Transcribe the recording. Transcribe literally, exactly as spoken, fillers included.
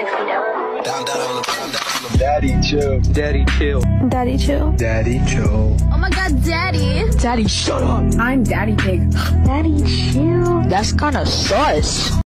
tuxedo. Down, down on the, down, down on the. Daddy chill. Daddy chill. Daddy chill. Daddy chill. Oh my god, Daddy. Daddy, shut up. I'm Daddy Pig. Daddy chill. That's kinda sus.